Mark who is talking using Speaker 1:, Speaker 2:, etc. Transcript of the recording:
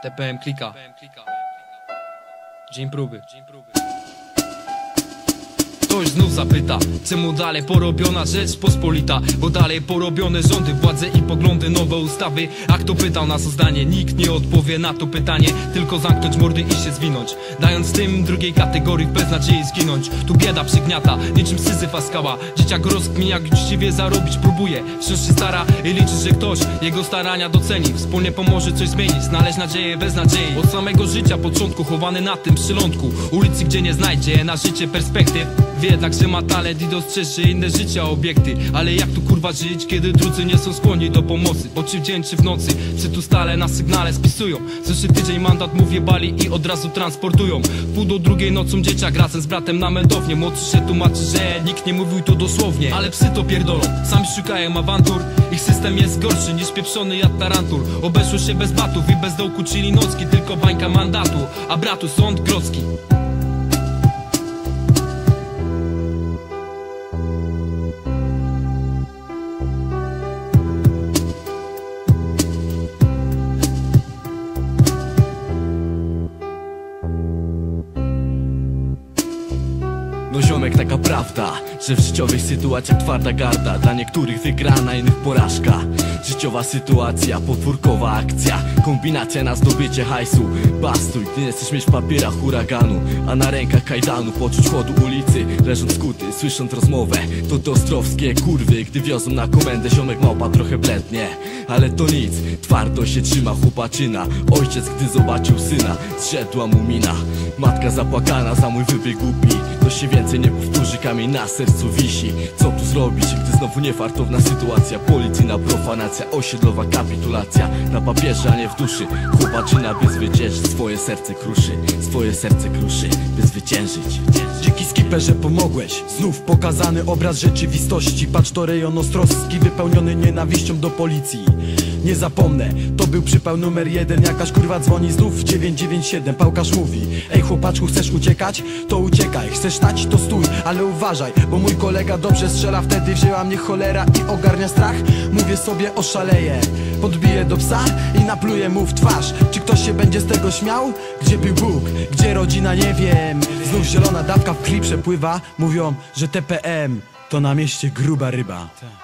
Speaker 1: TPM klika. Dzień próby. Ktoś znów zapyta, czemu dalej porobiona rzecz pospolita? Bo dalej porobione rządy, władze i poglądy, nowe ustawy. A kto pytał nas o zdanie? Nikt nie odpowie na to pytanie. Tylko zamknąć mordy i się zwinąć, dając tym drugiej kategorii bez nadziei zginąć. Tu bieda przygniata, niczym Syzyfa skała. Dzieciak rozkminia, jak uczciwie zarobić próbuje. Wciąż się stara i liczy, że ktoś jego starania doceni. Wspólnie pomoże coś zmienić, znaleźć nadzieję bez nadziei. Od samego życia, początku, chowany na tym przylądku ulicy, gdzie nie znajdzie na życie perspektyw. Wie jednak, że ma talent i dostrzeże inne życia obiekty. Ale jak tu kurwa żyć, kiedy drudzy nie są skłonni do pomocy? Bo czy w dzień, czy w nocy, czy tu stale na sygnale spisują. Zeszły tydzień mandat mu wjebali i od razu transportują. Pół do drugiej nocą dzieciak razem z bratem na meldownię. Młodszy się tłumaczy, że nikt nie mówił to dosłownie. Ale psy to pierdolą, sami szukają awantur. Ich system jest gorszy niż pieprzony jad tarantur. Obeszło się bez batów i bez dołku, czyli nocki. Tylko bańka mandatu, a bratu sąd grodzki.
Speaker 2: No ziomek, taka prawda, że w życiowych sytuacjach twarda garda. Dla niektórych wygrana, innych porażka. Życiowa sytuacja, potworkowa akcja, kombinacja na zdobycie hajsu. Bastuj, gdy nie chcesz mieć w papierach huraganu, a na rękach kajdanu, poczuć chłodu ulicy, leżąc skuty, słysząc rozmowę. To ostrowskie kurwy, gdy wiozą na komendę. Ziomek małpa trochę blednie, ale to nic, twardo się trzyma chłopaczyna. Ojciec, gdy zobaczył syna, zrzedła mu mina. Matka zapłakana za mój wybieg głupi, to się więcej nie powtórzy, kamień na sercu wisi. Co tu zrobić, gdy znowu niefartowna sytuacja? Policyjna profanacja, osiedlowa kapitulacja. Na papierze, a nie w duszy. Chłopaczyna by zwyciężyć, swoje serce kruszy. Swoje serce kruszy, by zwyciężyć.
Speaker 3: Dziki skiperze, pomogłeś. Znów pokazany obraz rzeczywistości. Patrz, to rejon ostrowski, wypełniony nienawiścią do policji. Nie zapomnę, to był przypał numer 1. Jakaś kurwa dzwoni znów w 997. Pałkarz mówi: ej chłopaczku, chcesz uciekać? To uciekaj. Chcesz stać? To stój, ale uważaj, bo mój kolega dobrze strzela. Wtedy wzięła mnie cholera i ogarnia strach. Mówię sobie, oszaleję, podbiję do psa i napluję mu w twarz. Czy ktoś się będzie z tego śmiał? Gdzie był Bóg? Gdzie rodzina? Nie wiem. Znów zielona dawka w krwi przepływa. Mówią, że TPM to na mieście gruba ryba.